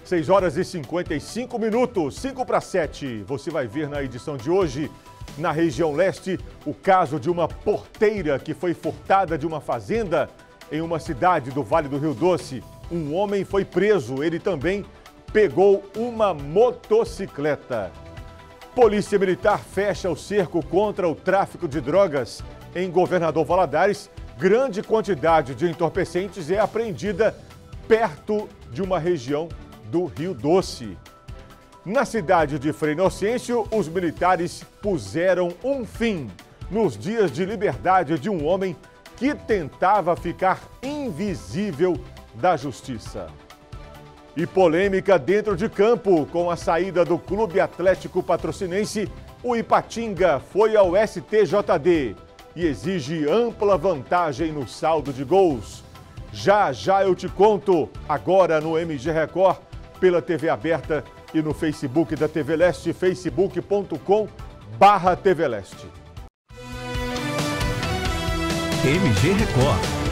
6 horas e 55 minutos, 5 para 7. Você vai ver na edição de hoje, na região leste, o caso de uma porteira que foi furtada de uma fazenda em uma cidade do Vale do Rio Doce. Um homem foi preso, ele também pegou uma motocicleta. Polícia Militar fecha o cerco contra o tráfico de drogas em Governador Valadares. Grande quantidade de entorpecentes é apreendida perto de uma região do Rio Doce. Na cidade de Frei Inocêncio, os militares puseram um fim nos dias de liberdade de um homem que tentava ficar invisível da justiça. E polêmica dentro de campo com a saída do Clube Atlético Patrocinense. O Ipatinga foi ao STJD e exige ampla vantagem no saldo de gols. Já eu te conto, agora no MG Record, pela TV aberta e no Facebook da TV Leste, facebook.com/TV Leste. MG Record.